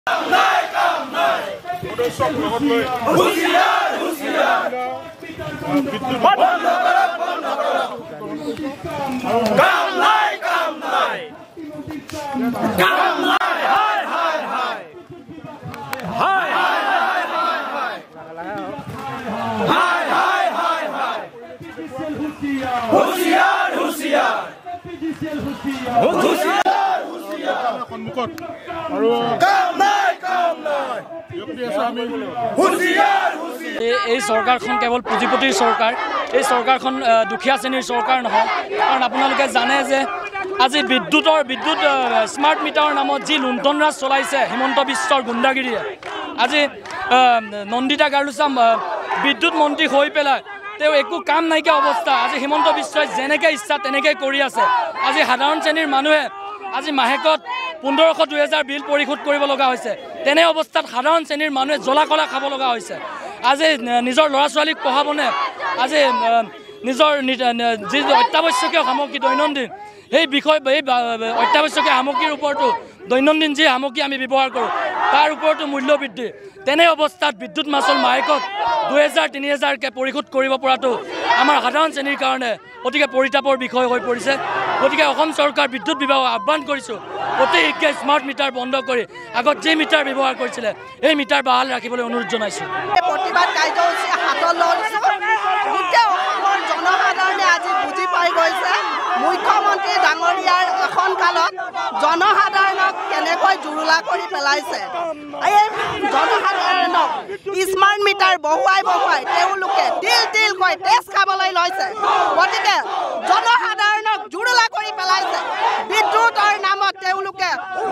এই চৰকাৰখন কেৱল পুঁজিপতিৰ চৰকাৰ। এই চৰকাৰখন দুখীয়া শ্ৰেণীৰ চৰকাৰ নহয়, কাৰণ আপোনালোকে জানে যে আজি বিদ্যুৎ স্মাৰ্ট মিটাৰৰ নামত যি লুণ্ঠনৰাজ চলাইছে হিমন্ত বিশ্বৰ গুণ্ডাগিৰিয়ে। আজি নন্দিতা গাৰ্লুচা বিদ্যুৎ মন্ত্ৰী হৈ পেলাই তেওঁ একো কাম নাইকিয়া অৱস্থা। আজি হিমন্ত বিশ্বই যেনেকৈ ইচ্ছা তেনেকৈ কৰি আছে। আজি সাধাৰণ শ্ৰেণীৰ মানুহে আজি মাহেকত 1500-2000 বিল পৰিশোধ কৰিব লগা হৈছে। তেনে অৱস্থাত সাধাৰণ শ্ৰেণীৰ মানুহে জ্বলা কলা খাব লগা হৈছে। আজি নিজৰ ল'ৰা ছোৱালীক পঢ়াবনে, আজি নিজৰ যি অত্যাৱশ্যকীয় সামগ্ৰী দৈনন্দিন সেই বিষয় এই অত্যাৱশ্যকীয় সামগ্ৰীৰ ওপৰতো দৈনন্দিন যি সামগ্ৰী আমি ব্যৱহাৰ কৰোঁ তাৰ ওপৰতো মূল্য বৃদ্ধি। তেনে অৱস্থাত বিদ্যুৎ মাচুল মাহেকত 2000-3000কৈ পৰিশোধ কৰিব পৰাটো আমাৰ সাধাৰণ শ্ৰেণীৰ কাৰণে অতিকে পৰিতাপৰ বিষয় হৈ পৰিছে। গতিকে অসম চৰকাৰ বিদ্যুৎ বিভাগক আহ্বান কৰিছোঁ, অতি শীঘ্ৰে স্মাৰ্ট মিটাৰ বন্ধ কৰি আগত যি মিটাৰ ব্যৱহাৰ কৰিছিলে সেই মিটাৰ বাহাল ৰাখিবলৈ অনুৰোধ জনাইছোঁ। প্ৰতিবাদ কাৰ্যসূচী হাতত লৈছোঁ। গোটেই অসমৰ জনসাধাৰণে আজি বুজি পাই গৈছে মুখ্যমন্ত্ৰী ডাঙৰীয়াৰ এখন কালত জনসাধাৰণক কেনেকৈ জুৰুলা কৰি পেলাইছে। এই জনসাধাৰণক স্মাৰ্ট মিটাৰ বহুৱাই তেওঁলোকে তিলকৈ তেজ খাবলৈ লৈছে। গতিকে জনসাধাৰণক জুৰুলা কৰি পেলাইছে। বিদ্যুতৰ নামত তেওঁলোকে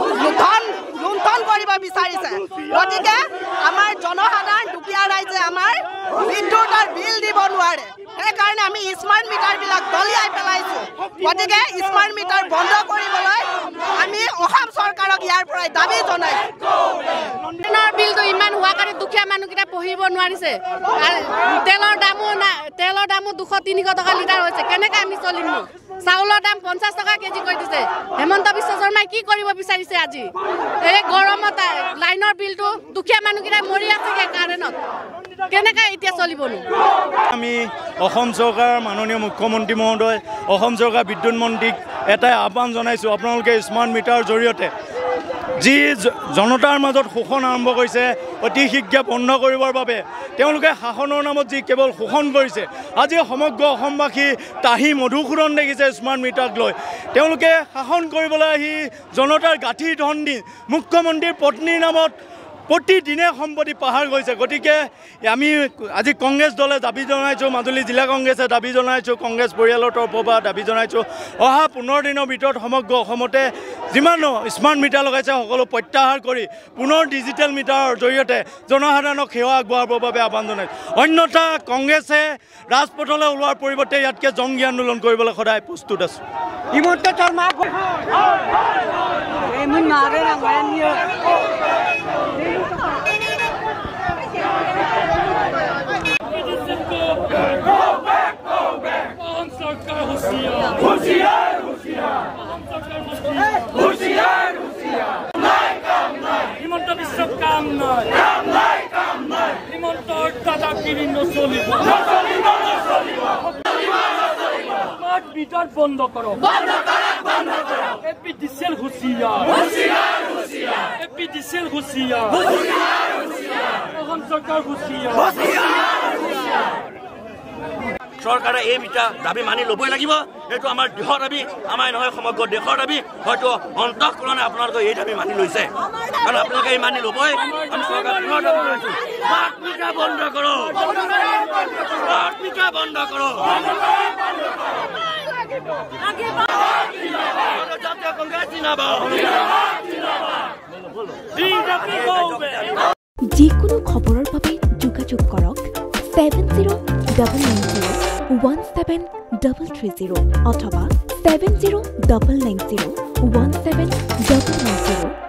লুণ্ঠন কৰিব বিচাৰিছে। গতিকে আমাৰ জনসাধাৰণ দুখীয়া ৰাইজে আমাৰ বিদ্যুতৰ বিল দিব নোৱাৰে। সেইকাৰণে আমি স্মাৰ্ট মিটাৰবিলাক দলিয়াই পেলাইছোঁ। গতিকে স্মাৰ্ট মিটাৰ বন্ধ কৰিবলৈ আমি অসম চৰকাৰক ইয়াৰ পৰাই দাবী জনাইছোঁ। বিলটো ইমান হোৱাৰ কাৰণে দুখীয়া মানুহকেইটা পঢ়িব নোৱাৰিছে। তেলৰ দামো 200-300 টকা লিটাৰ হৈছে। কেনেকৈ আমি চলিম? চাউলৰ দাম 50 টকা কেজি কৰি দিছে। হেমন্ত বিশ্ব শৰ্মাই কি কৰিব বিচাৰিছে? আজি এই গৰমত লাইনৰ বিলটো দুখীয়া মানুহকেইটা মৰি আছে কাৰেণ্টত, কেনেকৈ এতিয়া চলিবনো? আমি অসম চৰকাৰৰ মাননীয় মুখ্যমন্ত্ৰী মহোদয়, অসম চৰকাৰ বিদ্যুৎ মন্ত্ৰীক এটাই আহ্বান জনাইছোঁ, আপোনালোকে স্মাৰ্ট মিটাৰৰ জৰিয়তে যি জনতাৰ মাজত শোষণ আৰম্ভ কৰিছে অতি শীঘ্ৰে বন্ধ কৰিবৰ বাবে তেওঁলোকে শাসনৰ নামত যি কেৱল শোষণ কৰিছে। আজি সমগ্ৰ অসমবাসী তাহি মধুসূদন দেখিছে স্মাৰ্ট মিটাৰক লৈ। তেওঁলোকে শাসন কৰিবলৈ আহি জনতাৰ গাঁঠিৰ ধন দি মুখ্যমন্ত্ৰীৰ পত্নীৰ নামত প্ৰতিদিনে সম্পত্তি পাহাৰ গৈছে। গতিকে আমি আজি কংগ্ৰেছ দলে দাবী জনাইছোঁ, মাজুলী জিলা কংগ্ৰেছে দাবী জনাইছোঁ, কংগ্ৰেছ পৰিয়ালৰ তৰফৰ পৰা দাবী জনাইছোঁ, অহা 15 দিনৰ ভিতৰত সমগ্ৰ অসমতে যিমান স্মাৰ্ট মিটাৰ লগাইছে সকলো প্ৰত্যাহাৰ কৰি পুনৰ ডিজিটেল মিটাৰৰ জৰিয়তে জনসাধাৰণক সেৱা আগবঢ়াবৰ বাবে আহ্বান জনাইছোঁ। অন্যথা কংগ্ৰেছে ৰাজপথলৈ ওলোৱাৰ পৰিৱৰ্তে ইয়াতকৈ জংগী আন্দোলন কৰিবলৈ সদায় প্ৰস্তুত আছোঁ। হিমন্ত বিশ্ব কাম নাই, হিমন্তৰ দাদাগিৰি নচলিব। স্মাৰ্ট মিটাৰ বন্ধ কৰক। এপিডিচিএল হুঁচিয়াৰ, এপিডিচিএল হুঁচিয়াৰ, অসম চৰকাৰ হুঁচিয়াৰ। চৰকাৰে এই মিটাৰ দাবী মানি ল'বই লাগিব। এইটো আমাৰ দৃঢ় দাবী, আমাৰ নহয় সমগ্ৰ দেশৰ দাবী। হয়তো অন্তঃকৰণে আপোনালোকে এই দাবী মানি লৈছে, কাৰণ আপোনালোকে এই মানি ল'বই। আমি চৰকাৰ দৃঢ় দাবী লৈছোঁ, স্মাৰ্ট মিটাৰ বন্ধ কৰক, স্মাৰ্ট মিটাৰ বন্ধ কৰক। যিকোনো খবৰৰ বাবে যোগাযোগ কৰক 7099017330 অথবা 7099017390